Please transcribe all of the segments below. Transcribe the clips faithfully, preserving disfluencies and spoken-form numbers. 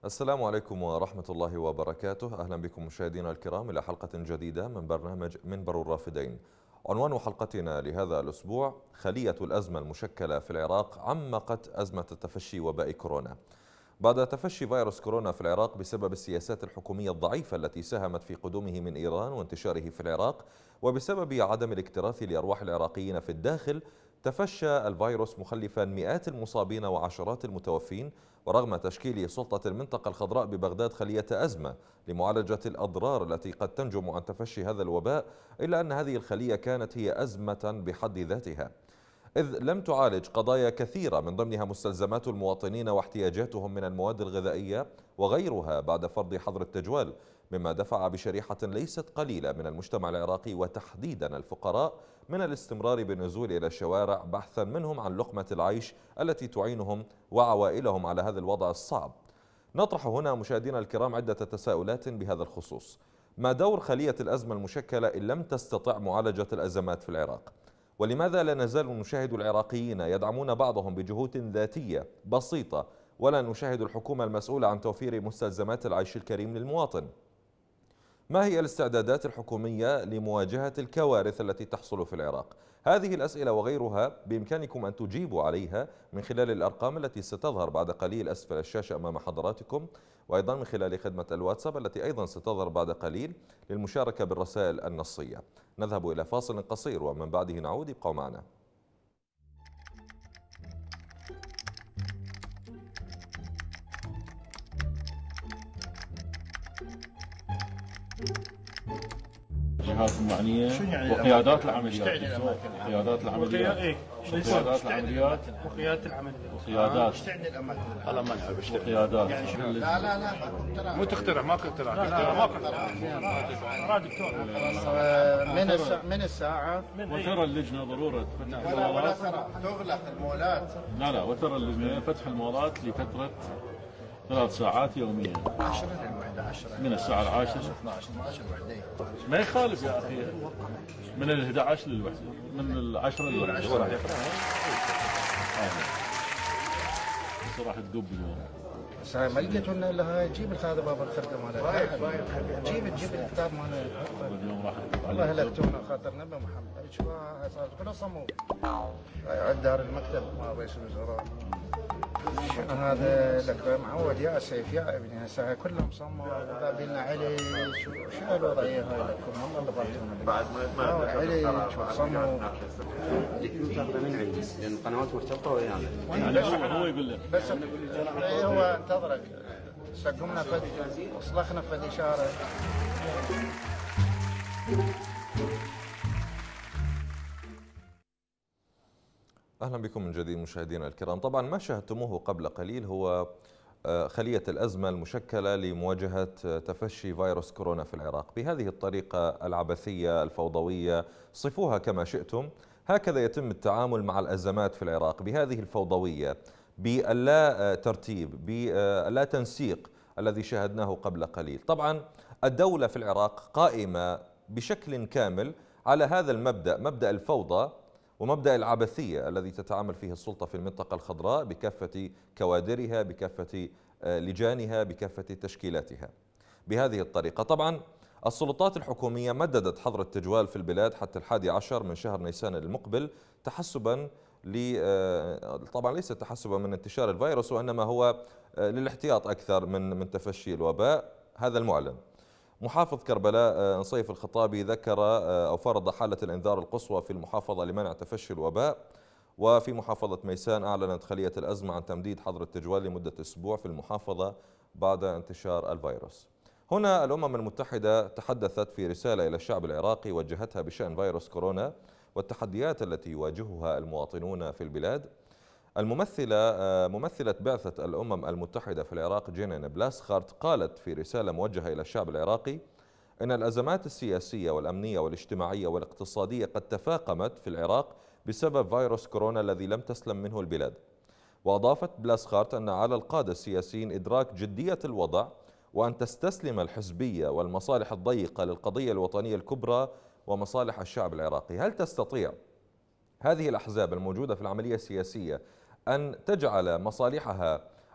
السلام عليكم ورحمة الله وبركاته. أهلا بكم مشاهدينا الكرام إلى حلقة جديدة من برنامج منبر الرافدين. عنوان حلقتنا لهذا الأسبوع: خلية الأزمة المشكلة في العراق عمقت أزمة تفشي وباء كورونا. بعد تفشي فيروس كورونا في العراق بسبب السياسات الحكومية الضعيفة التي ساهمت في قدومه من إيران وانتشاره في العراق، وبسبب عدم الاكتراث لأرواح العراقيين في الداخل، تفشى الفيروس مخلفا مئات المصابين وعشرات المتوفين. ورغم تشكيل سلطة المنطقة الخضراء ببغداد خلية أزمة لمعالجة الأضرار التي قد تنجم عن تفشي هذا الوباء، إلا أن هذه الخلية كانت هي أزمة بحد ذاتها، إذ لم تعالج قضايا كثيرة من ضمنها مستلزمات المواطنين واحتياجاتهم من المواد الغذائية وغيرها بعد فرض حظر التجوال، مما دفع بشريحة ليست قليلة من المجتمع العراقي وتحديدا الفقراء من الاستمرار بالنزول إلى الشوارع بحثا منهم عن لقمة العيش التي تعينهم وعوائلهم على هذا الوضع الصعب. نطرح هنا مشاهدينا الكرام عدة تساؤلات بهذا الخصوص: ما دور خلية الأزمة المشكلة إن لم تستطع معالجة الأزمات في العراق؟ ولماذا لا نزال نشاهد العراقيين يدعمون بعضهم بجهود ذاتية بسيطة، ولا نشاهد الحكومة المسؤولة عن توفير مستلزمات العيش الكريم للمواطن؟ ما هي الاستعدادات الحكومية لمواجهة الكوارث التي تحصل في العراق؟ هذه الأسئلة وغيرها بإمكانكم أن تجيبوا عليها من خلال الأرقام التي ستظهر بعد قليل أسفل الشاشة أمام حضراتكم، وأيضا من خلال خدمة الواتساب التي أيضا ستظهر بعد قليل للمشاركة بالرسائل النصية. نذهب إلى فاصل قصير ومن بعده نعود، ابقوا معنا. الجهات المعنية وقيادات العمليات. قيادات العمليات وقيادات العمليات وقيادات العمليات وقيادات ايش تعني الاماكن؟ والله ما نعرف ايش تعني. وقيادات لا لا لا مو تخترع، ما تخترع. لا لا ما تخترع. مراد دكتور من الساعة من الساعة وترى اللجنة ضرورة فتح ولا ولا المولات. ترى تغلق المولات لا لا وترى اللجنة فتح المولات لفترة ثلاث ساعات يوميا عشرة للوحدة عشرة من الساعة العاشرة اثناشر اثناشر وحدة ما يخالف يا أخي، من ال إحدى عشر للوحدة، من العشرة للوحدة. هو راح يقرأ بس راح تدب اليوم. بس هاي ما لقيت لنا الا هاي. جيب هذا باب الخرقة مالها، جيب جيب الكتاب مالها. اليوم راح تدب والله عليه. هلكتونا خاطر نبي محمد. شو هاي صارت كلها صمود. هاي عند دار المكتب مال رئيس الوزراء. شنو هذا لك معود يا سيف يا ابني، هسه هاي كلها مصمم وجايبين لنا علي. شو شو الوضعيه هاي لكم؟ والله اللي ضبطونا بعد ما علي شو صمموا تاخذه من عندي لان القنوات مرتبطه ويانا. يعني هو هو يقول لك بس إيه هو انتظرك. سقمنا فد وصلخنا فد اشاره. أهلا بكم من جديد مشاهدينا الكرام. طبعا ما شاهدتموه قبل قليل هو خلية الأزمة المشكلة لمواجهة تفشي فيروس كورونا في العراق بهذه الطريقة العبثية الفوضوية، صفوها كما شئتم. هكذا يتم التعامل مع الأزمات في العراق، بهذه الفوضوية، باللا ترتيب، باللا تنسيق الذي شاهدناه قبل قليل. طبعا الدولة في العراق قائمة بشكل كامل على هذا المبدأ، مبدأ الفوضى ومبدأ العبثية الذي تتعامل فيه السلطة في المنطقة الخضراء بكافة كوادرها، بكافة لجانها، بكافة تشكيلاتها بهذه الطريقة. طبعا السلطات الحكومية مددت حظر التجوال في البلاد حتى الحادي عشر من شهر نيسان المقبل، تحسبا ل طبعا ليس تحسبا من انتشار الفيروس، وإنما هو للاحتياط أكثر من من تفشي الوباء. هذا المعلن. محافظ كربلاء نصيف الخطابي ذكر أو فرض حالة الإنذار القصوى في المحافظة لمنع تفشي الوباء. وفي محافظة ميسان أعلنت خلية الأزمة عن تمديد حظر التجوال لمدة أسبوع في المحافظة بعد انتشار الفيروس. هنا الأمم المتحدة تحدثت في رسالة إلى الشعب العراقي وجهتها بشأن فيروس كورونا والتحديات التي يواجهها المواطنون في البلاد. الممثلة ممثلة بعثة الأمم المتحدة في العراق جينين بلاسخارت قالت في رسالة موجهة إلى الشعب العراقي إن الأزمات السياسية والأمنية والاجتماعية والاقتصادية قد تفاقمت في العراق بسبب فيروس كورونا الذي لم تسلم منه البلاد. وأضافت بلاسخارت أن على القادة السياسيين إدراك جدية الوضع وأن تستسلم الحزبية والمصالح الضيقة للقضية الوطنية الكبرى ومصالح الشعب العراقي. هل تستطيع هذه الأحزاب الموجودة في العملية السياسية أن تجعل مصالحها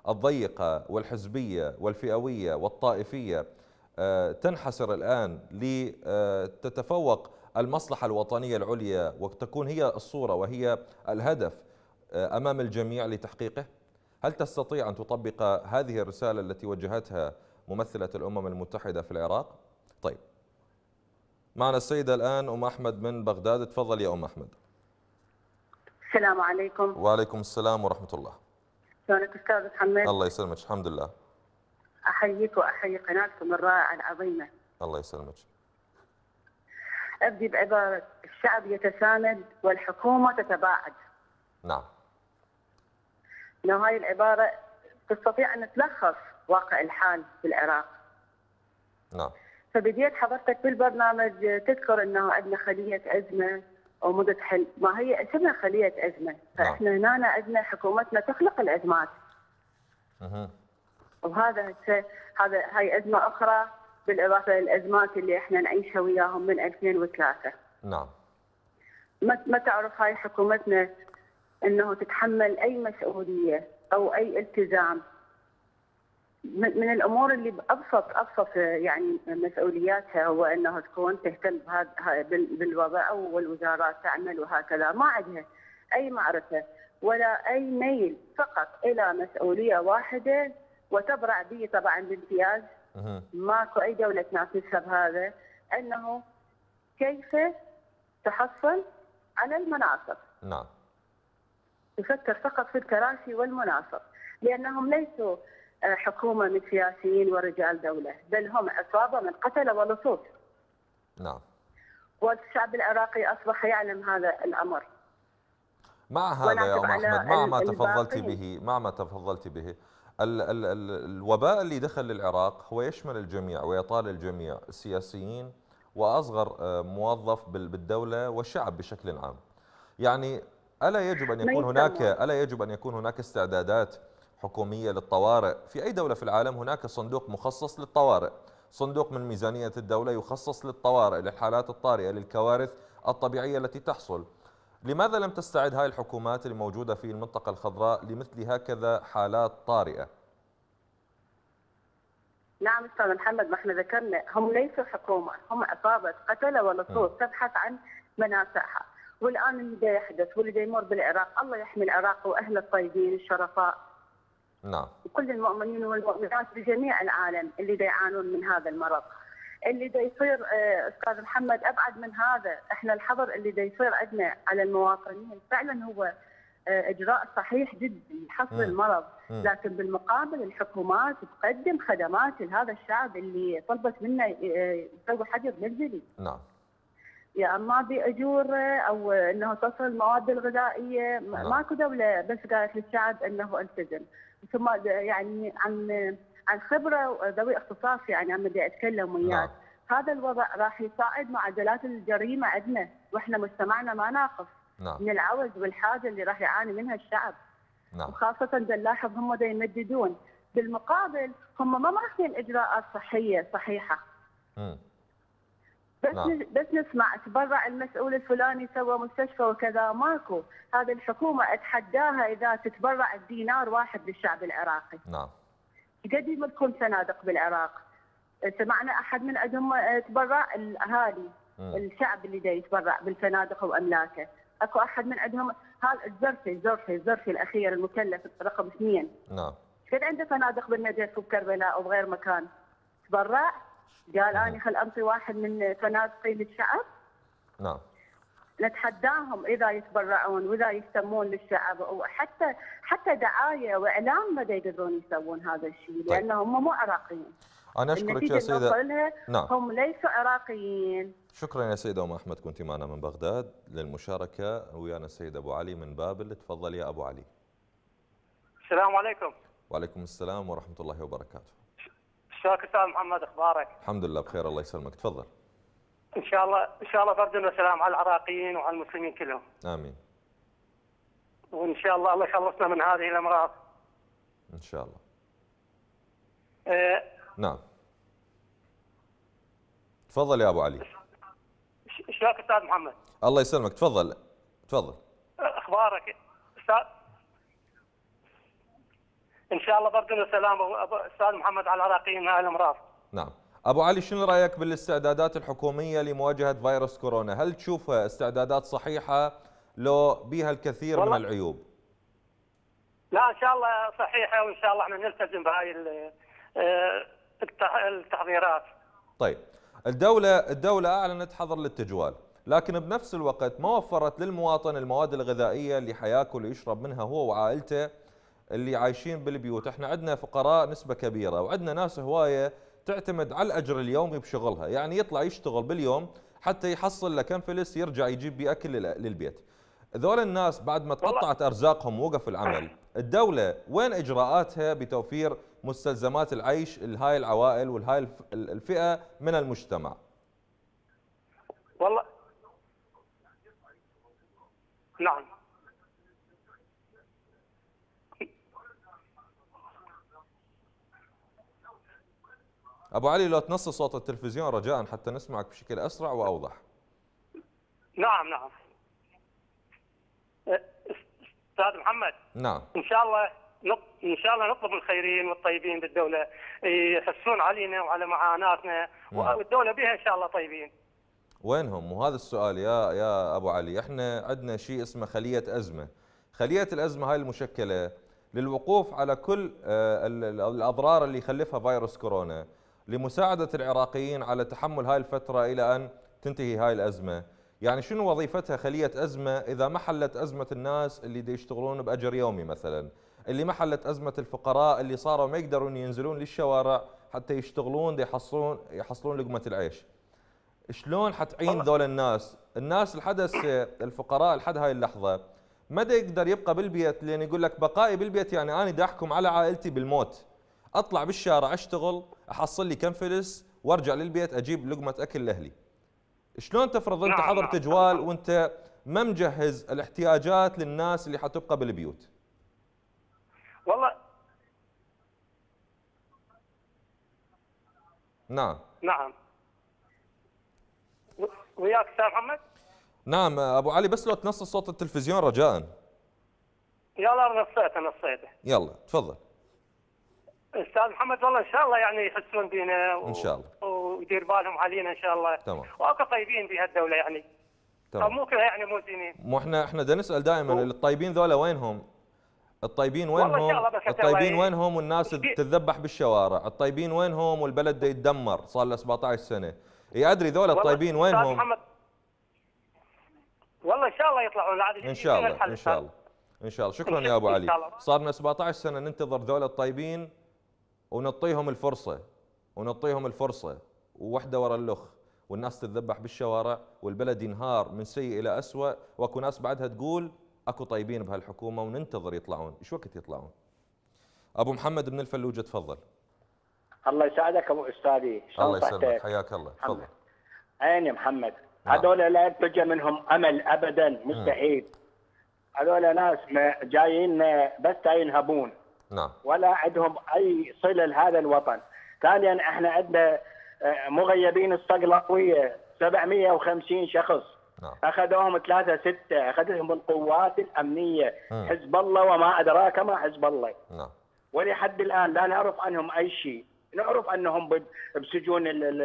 الضيقة والحزبية والفئوية والطائفية تنحسر الآن لتتفوق المصلحة الوطنية العليا وتكون هي الصورة وهي الهدف أمام الجميع لتحقيقه؟ هل تستطيع أن تطبق هذه الرسالة التي وجهتها ممثلة الأمم المتحدة في العراق؟ طيب، معنا السيدة الآن أم أحمد من بغداد. تفضل يا أم أحمد. السلام عليكم. وعليكم السلام ورحمة الله. شلونك أستاذ محمد؟ الله يسلمك. الحمد لله. أحييك وأحيي قناتكم الرائعة العظيمة. الله يسلمك. أبدي بعبارة: الشعب يتساند والحكومة تتباعد. نعم. إنه هاي العبارة تستطيع أن تلخص واقع الحال في العراق. نعم. فبديت حضرتك بالبرنامج تذكر أنه عندنا خلية أزمة أو مدة حل، ما هي اسمها خلية أزمة، فإحنا هنا عندنا حكومتنا تخلق الأزمات. اها. وهذا هذا هاي أزمة أخرى بالإضافة للأزمات اللي إحنا نعيشها وياهم من ألفين وثلاثة. نعم. ما ما تعرف هاي حكومتنا أنه تتحمل أي مسؤولية أو أي التزام من الأمور اللي بأبسط أبسط يعني مسؤولياتها هو أنه تكون تهتم بهذا بالوضع والوزارات تعمل وهكذا. ما عندها أي معرفة ولا أي ميل فقط إلى مسؤولية واحدة وتبرع به طبعا بامتياز. ماكو أي دولة تنافسها بهذا، أنه كيف تحصل على المناصب. نعم. تفكر فقط في الكراسي والمناصب، لأنهم ليسوا حكومة من سياسيين ورجال دولة، بل هم عصابة من قتلة ولصوص. نعم. والشعب العراقي أصبح يعلم هذا الأمر. مع هذا يا أم أحمد، مع ما تفضلت به مع ما تفضلت به ال ال ال الوباء اللي دخل للعراق هو يشمل الجميع ويطال الجميع، السياسيين وأصغر موظف بالدولة والشعب بشكل عام. يعني ألا يجب أن يكون هناك ألا يجب أن يكون هناك استعدادات حكومية للطوارئ؟ في أي دولة في العالم هناك صندوق مخصص للطوارئ، صندوق من ميزانية الدولة يخصص للطوارئ، للحالات الطارئة، للكوارث الطبيعية التي تحصل. لماذا لم تستعد هاي الحكومات الموجودة في المنطقة الخضراء لمثل هكذا حالات طارئة؟ نعم أستاذ محمد، ما احنا ذكرنا هم ليسوا حكومة، هم عصابة قتلة ولصوص تبحث عن منافعها. والآن اللي دا يحدث واللي دا يمر بالعراق، الله يحمي العراق وأهل الطيبين الشرفاء. نعم. وكل المؤمنين والمؤمنات بجميع العالم اللي دا يعانون من هذا المرض. اللي دا يصير أستاذ محمد أبعد من هذا، احنا الحظر اللي دا يصير عندنا على المواطنين فعلا هو إجراء صحيح جدا لحصر المرض، لكن بالمقابل الحكومات تقدم خدمات لهذا الشعب اللي طلبت منه يسوي حجر منزلي. نعم. يا اما باجور او انه تصل المواد الغذائيه. نعم. ماكو دوله بس قالت للشعب انه التزم. ثم يعني عن عن خبره ذوي اختصاص، يعني عم بدي اتكلم وياك. نعم. هذا الوضع راح يصعد معدلات الجريمه عندنا، واحنا مجتمعنا ما ناقص. نعم. من العوز والحاجه اللي راح يعاني منها الشعب. نعم. وخاصه نلاحظ هم دا يمددون، بالمقابل هم ما ماخذين اجراءات صحيه صحيحه. امم بس نعم. بس نسمع تبرع المسؤول الفلاني سوى مستشفى وكذا. ماكو. هذه الحكومه اتحداها اذا تتبرع بدينار واحد للشعب العراقي. نعم. قد يملكون فنادق بالعراق. سمعنا احد من عندهم تبرع الاهالي، م. الشعب اللي دا يتبرع بالفنادق واملاكه. اكو احد من عندهم هذا الزرفي الزرفي الزرفي الاخير المكلف رقم اثنين. نعم. قد عنده فنادق بالنجف وبكربلاء وبغير مكان. تبرع قال أنا خل أنطي واحد من فنادقي للشعب. نعم. نتحداهم إذا يتبرعون وإذا يهتمون للشعب، وحتى حتى دعاية وإعلام ما يقدرون يسوون هذا الشيء. طيب. لأنهم هم مو عراقيين. أنا أشكرك يا سيدة. نعم. هم ليسوا عراقيين. شكرا يا سيدة أم أحمد، كنت معنا من بغداد للمشاركة ويانا السيد أبو علي من بابل. تفضل يا أبو علي. السلام عليكم. وعليكم السلام ورحمة الله وبركاته. شلونك استاذ محمد، اخبارك؟ الحمد لله بخير الله يسلمك. تفضل. ان شاء الله ان شاء الله فرد وسلام على العراقيين وعلى المسلمين كلهم. امين. وان شاء الله الله يخلصنا من هذه الامراض. ان شاء الله. أه نعم. تفضل يا ابو علي. شلونك استاذ محمد؟ الله يسلمك. تفضل تفضل. اخبارك استاذ؟ ان شاء الله بردنا سلام استاذ محمد على العراقيين مع الامراض. نعم. ابو علي، شنو رايك بالاستعدادات الحكوميه لمواجهه فيروس كورونا؟ هل تشوفها استعدادات صحيحه لو بها الكثير من العيوب؟ لا ان شاء الله صحيحه، وان شاء الله احنا نلتزم بهاي التحضيرات. طيب، الدوله الدوله اعلنت حظر للتجوال، لكن بنفس الوقت ما وفرت للمواطن المواد الغذائيه اللي حياكل ويشرب منها هو وعائلته اللي عايشين بالبيوت. احنا عندنا فقراء نسبه كبيره، وعندنا ناس هوايه تعتمد على الاجر اليومي بشغلها، يعني يطلع يشتغل باليوم حتى يحصل له كم فلس يرجع يجيب بيه اكل للبيت. ذول الناس بعد ما تقطعت ارزاقهم ووقف العمل، الدوله وين اجراءاتها بتوفير مستلزمات العيش لهاي العوائل والهاي الفئه من المجتمع؟ والله نعم. ابو علي، لو تنص صوت التلفزيون رجاء حتى نسمعك بشكل اسرع واوضح. نعم نعم. استاذ محمد. نعم. ان شاء الله ان شاء الله نطلب الخيرين والطيبين بالدوله يحسون علينا وعلى معاناتنا، والدوله بها ان شاء الله طيبين. وينهم؟ وهذا السؤال يا يا ابو علي. احنا عندنا شيء اسمه خليه ازمه. خليه الازمه هاي المشكله للوقوف على كل الاضرار اللي يخلفها فيروس كورونا، لمساعده العراقيين على تحمل هاي الفتره الى ان تنتهي هاي الازمه. يعني شنو وظيفتها خليه ازمه اذا ما حلت ازمه الناس اللي دي يشتغلون باجر يومي مثلا، اللي ما حلت ازمه الفقراء اللي صاروا ما يقدرون ينزلون للشوارع حتى يشتغلون دي يحصلون يحصلون لقمه العيش. شلون حتعين ذول الناس؟ الناس الحدث الفقراء لحد هاي اللحظه ما دا يقدر يبقى بالبيت، لان يقول لك بقائي بالبيت يعني انا دا احكم على عائلتي بالموت. اطلع بالشارع اشتغل احصل لي كم فلس وارجع للبيت اجيب لقمه اكل لاهلي. شلون تفرض انت حظر تجوال وانت ما مجهز الاحتياجات للناس اللي حتبقى بالبيوت؟ والله نعم نعم. وياك استاذ محمد؟ نعم ابو علي، بس لو تنص صوت التلفزيون رجاء. يلا نصيته نصيته. يلا تفضل. استاذ محمد، والله ان شاء الله يعني يحسون بينا و... ان شاء الله ويدير بالهم علينا ان شاء الله. تمام. واكو طيبين بهالدوله يعني. تمام. مو كلها يعني مو زينين. مو احنا احنا بدنا نسال دائما و... الطيبين ذولا وينهم؟ الطيبين وينهم؟ الطيبين وينهم والناس تتذبح بالشوارع؟ الطيبين وينهم والبلد دا يتدمر صار له سبعطعش سنه؟ اي ادري ذولا الطيبين وينهم؟ محمد والله ان شاء الله يطلعون عاد. ان شاء الله ان شاء الله ان شاء الله. شكرا يا ابو علي. صار لنا سبعطعش سنه ننتظر ذولا الطيبين ونعطيهم الفرصه ونعطيهم الفرصه ووحده ورا الاخ، والناس تتذبح بالشوارع والبلد ينهار من سيء الى اسوء، واكو ناس بعدها تقول اكو طيبين بهالحكومه وننتظر يطلعون. ايش وقت يطلعون؟ ابو محمد من الفلوجه تفضل. الله يسعدك ابو استاذي. الله يسلمك، حياك الله. تفضل. عين يا محمد. نعم. هذول لا ينتج منهم امل ابدا، مستحيل. هذول ناس جايين بس ينهبون. نعم. ولا عندهم اي صله لهذا الوطن. ثانيا احنا عندنا مغيبين الصقلاويه سبعمئة وخمسين شخص. نعم. اخذوهم ثلاثه سته، اخذتهم القوات الامنيه، م. حزب الله وما ادراك ما حزب الله. نعم. ولحد الان لا نعرف عنهم اي شيء، نعرف انهم بسجون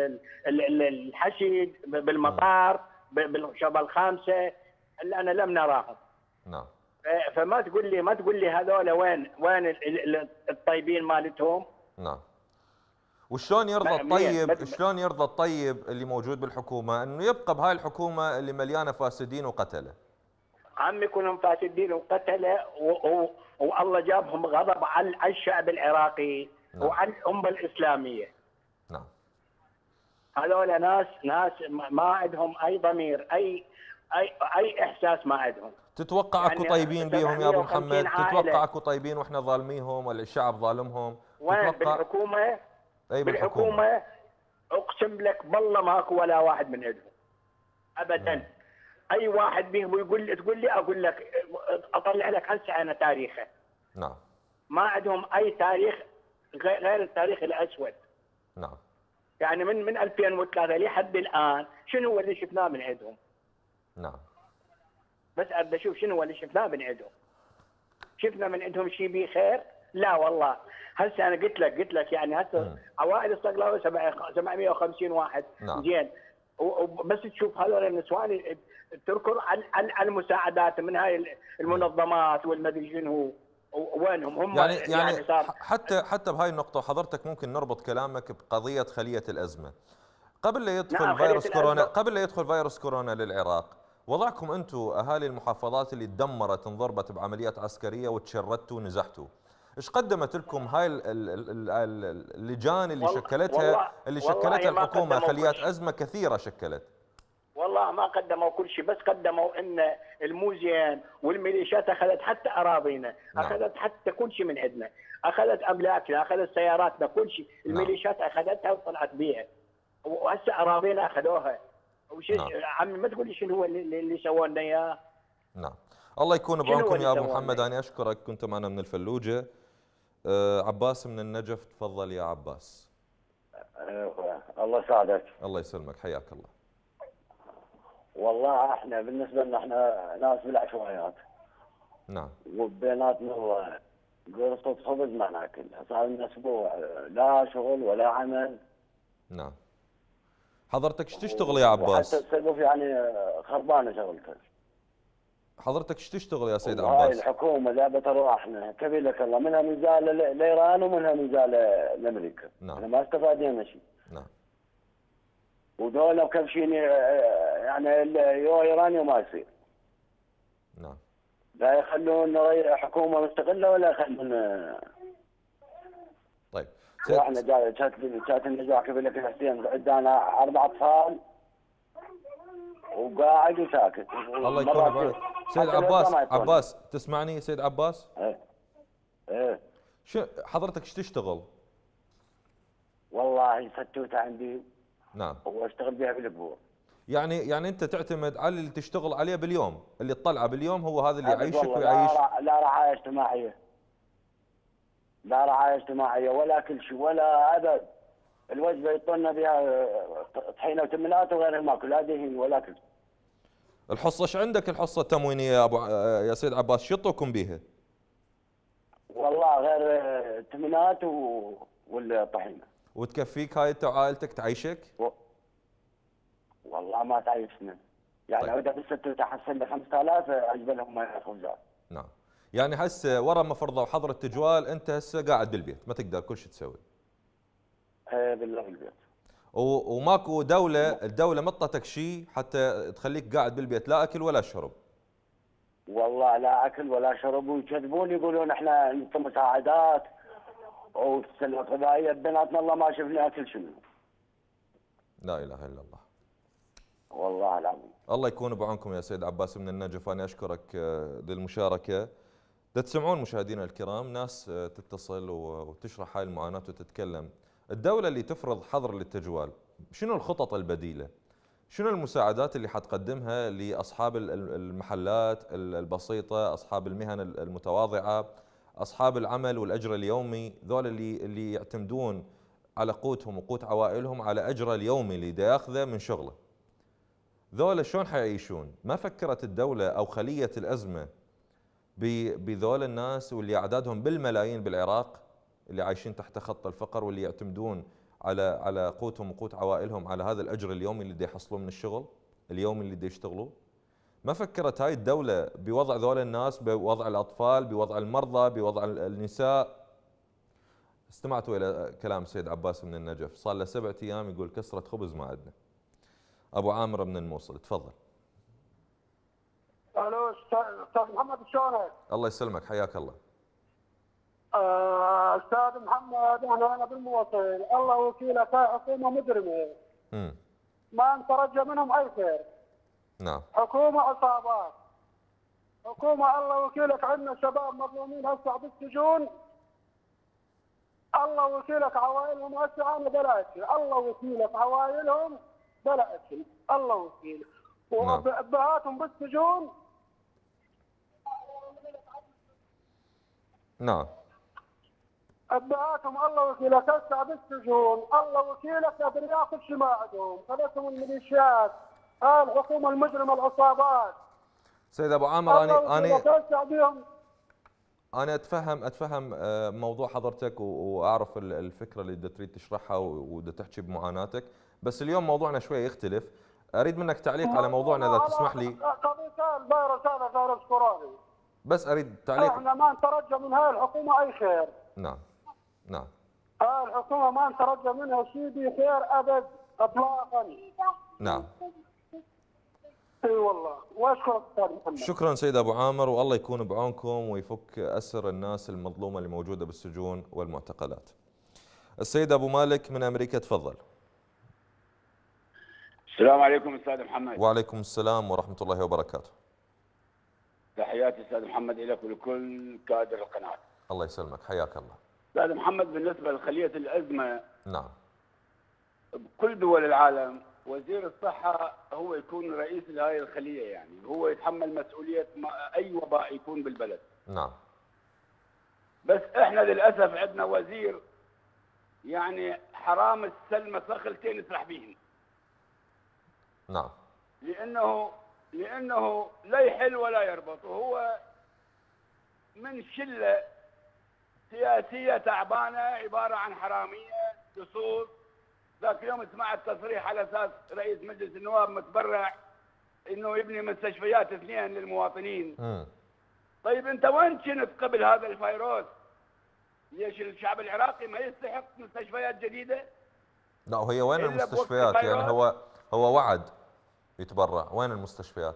الحشد بالمطار بالشبه الخامسه، الا انا لم نراهم. نعم. فما تقول لي ما تقول لي هذول وين وين الطيبين مالتهم؟ نعم. وشلون يرضى الطيب شلون يرضى الطيب اللي موجود بالحكومه انه يبقى بهاي الحكومه اللي مليانه فاسدين وقتله؟ عمي كلهم فاسدين وقتله، والله جابهم غضب على الشعب العراقي. نعم. وعلى الامه الاسلاميه. نعم. هذول ناس ناس ما عندهم اي ضمير، اي اي اي احساس ما عندهم. تتوقع اكو يعني طيبين بيهم يا ابو محمد؟ تتوقع اكو طيبين واحنا ظالميهم ولا الشعب ظالمهم؟ وين بالحكومه؟ اي بالحكومه. بالحكومه اقسم لك بالله ماكو ولا واحد من عندهم ابدا. مم. اي واحد بيهم يقول لي تقول لي اقول لك اطلع لك هسه انا تاريخه. نعم. ما عندهم اي تاريخ غير التاريخ الاسود. نعم. يعني من من ألفين وثلاثة لحد الان شنو هو اللي شفناه من عندهم؟ نعم. بس ابدا اشوف شنو هو اللي شفناه من عندهم. شفنا من عندهم شيء بيه خير؟ لا والله هسه انا قلت لك قلت لك يعني هسه عوائل الصقلاوي سبعمئة وخمسين واحد. نعم. زين وبس تشوف هذول النسوان تركض عن عن المساعدات من هاي المنظمات والمدري شنو وينهم هم يعني يعني, يعني صار حتى حتى بهاي النقطة وحضرتك ممكن نربط كلامك بقضية خلية الأزمة. قبل لا يدخل نعم فيروس كورونا قبل لا يدخل فيروس كورونا للعراق، وضعكم انتم اهالي المحافظات اللي تدمرت انضربت بعمليات عسكريه وتشردتوا ونزحتوا، ايش قدمت لكم هاي اللجان اللي والله شكلتها والله اللي والله شكلتها ما الحكومه؟ قدموا خليات كل شيء. ازمه كثيره شكلت. والله ما قدموا كل شيء، بس قدموا ان الموزين والميليشيات اخذت حتى اراضينا، نعم. اخذت حتى كل شيء من عندنا، اخذت املاكنا، اخذت سياراتنا، كل شيء، نعم. الميليشيات اخذتها وطلعت بيها. وهسه اراضينا اخذوها. وش نعم. عمي ما تقول لي شنو هو اللي, اللي سووا لنا اياه. نعم. الله يكون شنو هو بعونكم اللي يا ابو سووا محمد، لنا؟ انا اشكرك، كنت معنا من الفلوجه. أه عباس من النجف، تفضل يا عباس. أيوة. الله يساعدك. الله يسلمك، حياك الله. والله احنا بالنسبه لنا احنا ناس بالعشوائيات. نعم. وبيناتنا قرصة خبز ما ناكل، صار لنا اسبوع لا شغل ولا عمل. نعم. حضرتك ايش تشتغل يا عباس؟ وحتى السقف يعني خربانه شغلته. حضرتك ايش تشتغل يا سيد هاي عباس؟ الحكومه جابت ارواحنا كبير لك الله، منها ميزان لايران ومنها ميزان لامريكا. نعم. احنا ما استفادنا شيء. نعم. ودول مكبشين يعني يو ايراني وما يصير. نعم. لا يخلون حكومه مستقله ولا يخلون. طيب. واحنا جاي كانت كانت النجاح كبير لك يا حسين، عندنا اربع اطفال وقاعد وساكت. الله يكون بعونك. سيد عباس، عباس تسمعني سيد عباس؟ ايه ايه. شو حضرتك ايش تشتغل؟ والله فتوته عندي. نعم. واشتغل بها بالاسبوع. يعني يعني انت تعتمد على اللي تشتغل عليه باليوم، اللي تطلعه باليوم هو هذا اللي يعيشك ويعيش. لا, لا رعايه اجتماعيه. لا رعايه اجتماعيه ولا كل شيء ولا ابد. الوجبه يعطونا بها طحينه وتمنات وغير الماكل، لا دهين ولا كل شيء. الحصه ايش عندك الحصه التموينيه يا ابو يا سيد عباس، شو يعطوكم بيها؟ والله غير تمنات و... والطحينه. وتكفيك هاي انت وعائلتك تعيشك؟ و... والله ما تعيشنا. يعني اذا طيب. بالست تحصل لي خمسة آلاف اجيب لهم خبزات. نعم. يعني هسه ورا ما فرضوا حظر التجوال انت هسه قاعد بالبيت ما تقدر كل شيء تسوي. ايه بالله بالبيت. و... وماكو دوله، الدوله مطتك شيء حتى تخليك قاعد بالبيت، لا اكل ولا شرب. والله لا اكل ولا شرب، ويكذبون يقولون احنا نعطي مساعدات والسلوى الغذائيه بيناتنا، الله ما شفنا اكل شنو. لا اله الا الله. والله العظيم. الله يكون بعونكم يا سيد عباس من النجف، انا اشكرك للمشاركه. تسمعون مشاهدينا الكرام ناس تتصل وتشرح هاي المعاناه وتتكلم. الدوله اللي تفرض حظر للتجوال، شنو الخطط البديله؟ شنو المساعدات اللي حتقدمها لاصحاب المحلات البسيطه، اصحاب المهن المتواضعه، اصحاب العمل والاجر اليومي، ذول اللي اللي يعتمدون على قوتهم وقوت عوائلهم على اجره اليومي اللي دا ياخذه من شغله. ذولا شلون حيعيشون؟ ما فكرت الدولة أو خلية الأزمة بذول الناس واللي أعدادهم بالملايين بالعراق، اللي عايشين تحت خط الفقر واللي يعتمدون على على قوتهم وقوت عوائلهم على هذا الأجر اليومي اللي دا يحصلوه من الشغل، اليومي اللي دا يشتغلوه؟ ما فكرت هاي الدولة بوضع ذول الناس، بوضع الأطفال، بوضع المرضى، بوضع النساء؟ استمعتوا إلى كلام السيد عباس من النجف، صار له سبعة أيام يقول كسرة خبز ما عندنا. ابو عامر من الموصل، تفضل. الو استاذ محمد شلونك؟ الله يسلمك، حياك الله. آه، استاذ محمد انا انا بالموصل، الله وكيلك هاي حكومه مجرمه. امم ما نترجى منهم اي خير. نعم. حكومه عصابات. حكومه الله وكيلك عندنا شباب مظلومين هسه بالسجون. الله وكيلك عوائلهم هسه انا بلا اكل، الله وكيلك عوائلهم بلا اكل، الله وكيلك. وابهاتهم بالسجون. نعم. ابهاتهم الله وكيلك هسه بالسجون، الله وكيلك قادر ياخذ شيء ما عندهم، خذتهم الميليشيات، هاي الحكومه المجرمه العصابات. سيد ابو عامر اني اني أنا أتفهم أتفهم موضوع حضرتك وأعرف الفكرة اللي بدك تريد تشرحها وبدك تحكي بمعاناتك، بس اليوم موضوعنا شوية يختلف. أريد منك تعليق على موضوعنا إذا تسمح لي. قضيتين فيروس هذا فيروس كورونا. بس أريد تعليق. احنا ما نترجى من هاي الحكومة أي خير. نعم نعم. هاي الحكومة ما نترجى منها شيء بخير أبد إطلاقا. نعم. اي والله، واشكرك استاذ محمد. شكرا سيد ابو عامر، والله يكون بعونكم ويفك اسر الناس المظلومه اللي موجوده بالسجون والمعتقلات. السيد ابو مالك من امريكا تفضل. السلام عليكم استاذ محمد. وعليكم السلام ورحمه الله وبركاته. تحياتي استاذ محمد لك ولكل كادر القناه. الله يسلمك، حياك الله. استاذ محمد، بالنسبه لخليه الازمه، نعم، بكل دول العالم وزير الصحة هو يكون رئيس لهذه الخلية، يعني هو يتحمل مسؤولية أي وباء يكون بالبلد. نعم. بس إحنا للأسف عندنا وزير يعني حرام السلمة صخلتين يسرح بهم. نعم. لأنه لأنه لا يحل ولا يربط، وهو من شلة سياسية تعبانة عبارة عن حرامية لصوص. ذاك اليوم سمعت تصريح على اساس رئيس مجلس النواب متبرع انه يبني مستشفيات اثنين للمواطنين. م. طيب انت وين كنت قبل هذا الفيروس؟ ليش الشعب العراقي ما يستحق مستشفيات جديده؟ لا، وهي وين المستشفيات؟ يعني هو هو وعد يتبرع، وين المستشفيات؟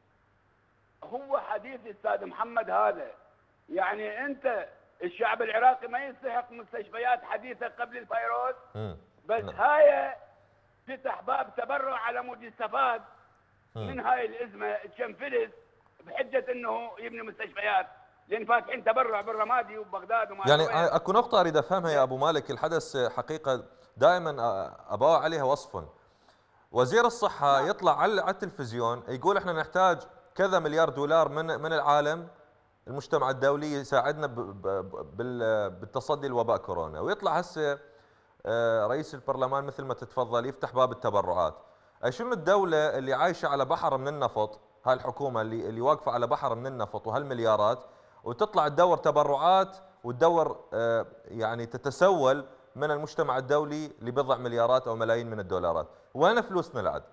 هو حديث استاذ محمد هذا، يعني انت الشعب العراقي ما يستحق مستشفيات حديثه قبل الفيروس؟ م. بس نعم. هاي فتح باب تبرع على مود يستفاد من هاي الازمه تشنفلس بحجه انه يبني مستشفيات، لان فاتحين تبرع بالرمادي وبغداد وما يعني اكو نقطه اريد افهمها يا ابو مالك. الحدث حقيقه دائما اباوع عليها وصف. وزير الصحه يطلع على التلفزيون يقول احنا نحتاج كذا مليار دولار من من العالم، المجتمع الدولي يساعدنا بالتصدي لوباء كورونا، ويطلع هسه رئيس البرلمان مثل ما تتفضل يفتح باب التبرعات. أي شنو الدولة اللي عايشة على بحر من النفط، هاي الحكومة اللي اللي واقفة على بحر من النفط وهالمليارات، وتطلع تدور تبرعات وتدور يعني تتسول من المجتمع الدولي لبضع مليارات أو ملايين من الدولارات. وين فلوسنا العد؟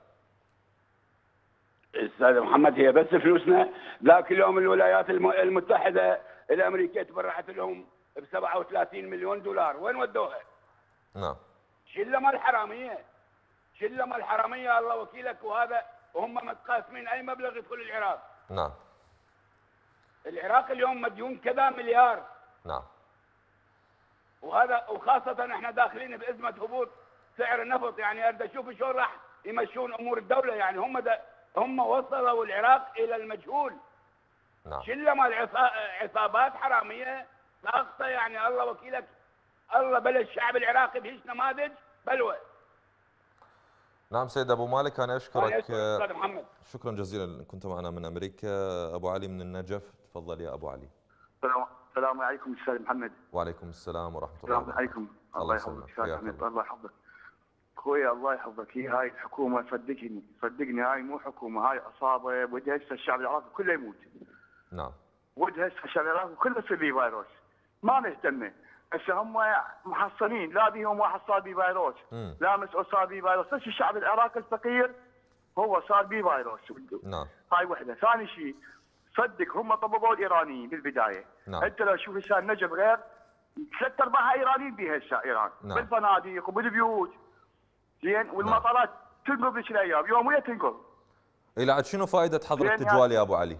استاذ محمد، هي بس فلوسنا؟ ذاك اليوم الولايات المتحدة الأمريكية تبرعت لهم ب سبعة وثلاثين مليون دولار، وين ودوها؟ نعم. شله مال حراميه، شله مال حراميه الله وكيلك، وهذا وهم متقاسمين اي مبلغ يدخل العراق. نعم. العراق اليوم مديون كذا مليار. نعم. وهذا وخاصه احنا داخلين بازمه هبوط سعر النفط، يعني اريد اشوف شلون راح يمشون امور الدوله، يعني هم هم وصلوا العراق الى المجهول. نعم. شله مال عصابات حراميه ساقطه، يعني الله وكيلك، الله بلا الشعب العراقي بهيج نماذج بلوى. نعم سيد ابو مالك، انا اشكرك. استاذ محمد، شكرا جزيلا. كنت معنا من امريكا. ابو علي من النجف تفضل يا ابو علي. السلام السلام عليكم استاذ محمد. وعليكم السلام ورحمه الله وبركاته. السلام عليكم. الله يحفظك استاذ محمد، الله يحفظك. اخوي الله يحفظك، هي هاي الحكومه صدقني صدقني هاي مو حكومه، هاي عصابه ودها هسه الشعب العراقي كله يموت. نعم. ودها هسه الشعب العراقي كله يصير به فيروس، ما نهتم. هسه هم محصنين، لا بيهم واحد صار بيه فيروس، لا مسؤول صار بيه فيروس، بس الشعب العراقي الفقير هو صار بيه فيروس. نعم. هاي وحده. ثاني شيء صدق هم طببوا الايرانيين بالبدايه. نعم. انت لو تشوف هسه النجف غير ثلاث ارباعها ايرانيين بيها هسه ايران. نعم. بالفنادق وبالبيوت. زين، والمطارات تنقل بذيك الايام، يوميا تنقل. الى عاد شنو فائده حظر التجوال يا ابو علي؟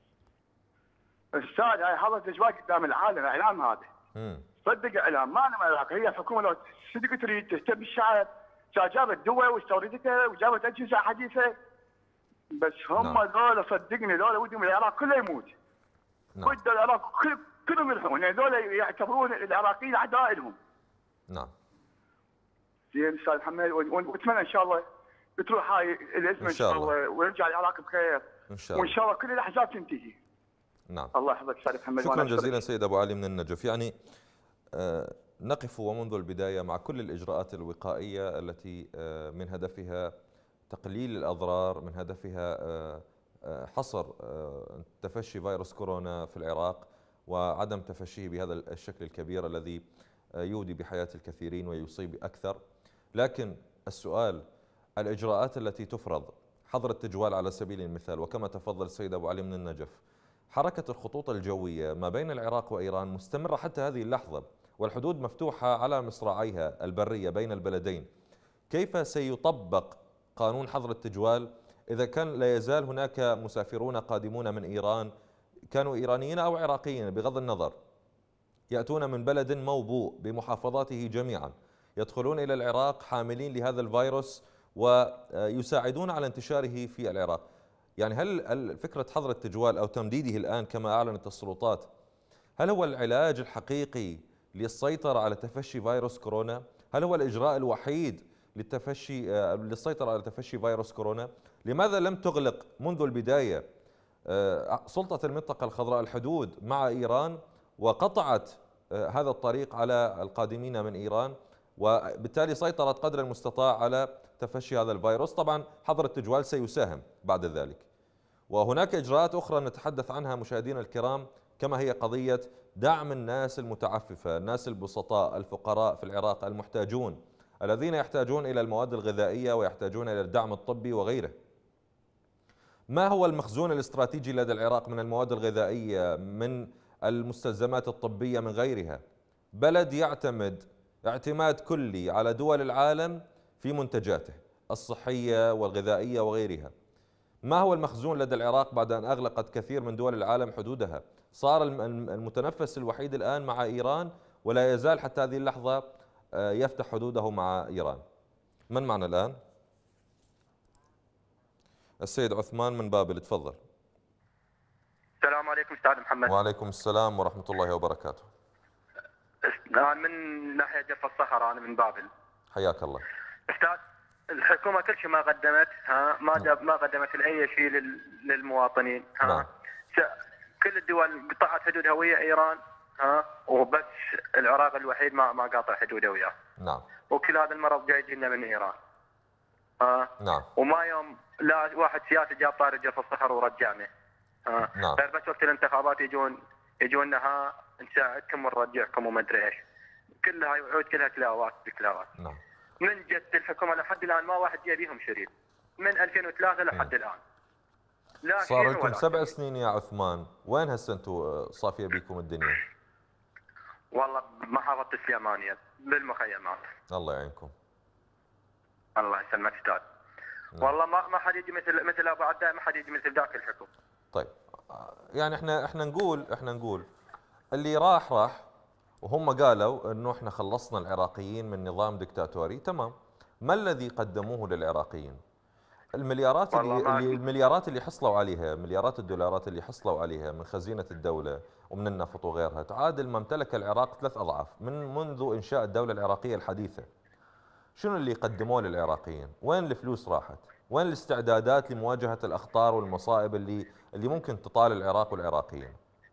استاذ هاي حظر التجوال قدام العالم، اعلام هذا. امم صدق اعلام، ما انا ملاك. هي الحكومه لو صدق تريد تهتم بالشعب جابت دواء واستوردتها وجابت اجهزه حديثه، بس هم ذولا صدقني ذولا ودهم العراق كله يموت. نعم. ودوا العراق كل كلهم يروحون، يعني ذولا يعتبرون العراقيين اعداء لهم. نعم. زين استاذ محمد، واتمنى ان شاء الله تروح هاي الازمه ان شاء الله ويرجع العراق بخير ان شاء الله، وان شاء الله كل الاحزاب تنتهي. نعم. الله يحفظك استاذ محمد. شكرا جزيلا سيد ابو علي من النجف. يعني آه نقف ومنذ البدايه مع كل الاجراءات الوقائيه التي آه من هدفها تقليل الاضرار، من هدفها آه آه حصر آه تفشي فيروس كورونا في العراق، وعدم تفشيه بهذا الشكل الكبير الذي يودي بحياة الكثيرين ويصيب أكثر. لكن السؤال، الإجراءات التي تفرض، حظر التجوال على سبيل المثال، وكما تفضل السيد أبو علي من النجف، حركة الخطوط الجوية ما بين العراق وإيران مستمرة حتى هذه اللحظة، والحدود مفتوحة على مصراعيها البرية بين البلدين. كيف سيطبق قانون حظر التجوال إذا كان لا يزال هناك مسافرون قادمون من إيران، كانوا إيرانيين أو عراقيين بغض النظر، يأتون من بلد موبوء بمحافظاته جميعا، يدخلون إلى العراق حاملين لهذا الفيروس ويساعدون على انتشاره في العراق؟ يعني هل فكرة حظر التجوال أو تمديده الآن كما أعلنت السلطات، هل هو العلاج الحقيقي للسيطرة على تفشي فيروس كورونا؟ هل هو الإجراء الوحيد للتفشي للسيطرة على تفشي فيروس كورونا؟ لماذا لم تغلق منذ البداية سلطة المنطقة الخضراء الحدود مع إيران وقطعت هذا الطريق على القادمين من إيران، وبالتالي سيطرت قدر المستطاع على تفشي هذا الفيروس؟ طبعا حظر التجوال سيساهم بعد ذلك. وهناك إجراءات أخرى نتحدث عنها مشاهدينا الكرام، كما هي قضية دعم الناس المتعففة، الناس البسطاء، الفقراء في العراق، المحتاجون الذين يحتاجون إلى المواد الغذائية ويحتاجون إلى الدعم الطبي وغيره. ما هو المخزون الاستراتيجي لدى العراق من المواد الغذائية، من المستلزمات الطبية، من غيرها؟ بلد يعتمد اعتماد كلي على دول العالم في منتجاته الصحية والغذائية وغيرها. ما هو المخزون لدى العراق بعد أن أغلقت كثير من دول العالم حدودها؟ صار المتنفس الوحيد الآن مع إيران، ولا يزال حتى هذه اللحظة يفتح حدوده مع إيران. من معنا الآن؟ السيد عثمان من بابل، تفضل. السلام عليكم أستاذ محمد. وعليكم السلام ورحمة الله وبركاته. أنا من ناحية جف الصخر، أنا من بابل. حياك الله. أستاذ، الحكومة كل شيء ما قدمت، ها ما جاب ما قدمت أي شيء للمواطنين، ها نعم. كل الدول قطعت حدودها ويا إيران، ها وبس العراق الوحيد ما ما قاطع حدوده وياه. نعم. وكل هذا المرض جاي لنا من إيران. ها نعم. وما يوم لا واحد سياسي جاب طاري جف الصخر ورجعنا. ها نعم. غير بس وقت الانتخابات يجون يجونا ها نساعدكم ونرجعكم وما ادري ايش. كلها هاي وعود، كلها كلاوات بكلاوات. نعم. من جت الحكومه لحد الان ما واحد جاي بيهم شريف، من ألفين وثلاثة لحد م. الان. لا صار لكم سبع سنين يا عثمان، وين هسه انتم صافيه بيكم الدنيا؟ والله بمحافظه السليمانيه بالمخيمات. الله يعينكم. الله يسلمك استاذ. والله ما ما حد يجي مثل مثل ابو عداء، ما حد يجي مثل ذاك الحكم. طيب يعني احنا احنا نقول احنا نقول اللي راح راح، وهم قالوا انه احنا خلصنا العراقيين من نظام دكتاتوري، تمام. ما الذي قدموه للعراقيين؟ المليارات اللي, اللي المليارات اللي حصلوا عليها، مليارات الدولارات اللي حصلوا عليها من خزينة الدولة ومن النفط وغيرها، تعادل ما امتلك العراق ثلاث اضعاف من منذ انشاء الدولة العراقية الحديثة. شنو اللي قدموه للعراقيين؟ وين الفلوس راحت؟ وين الاستعدادات لمواجهة الأخطار والمصائب اللي اللي ممكن تطال العراق والعراقيين؟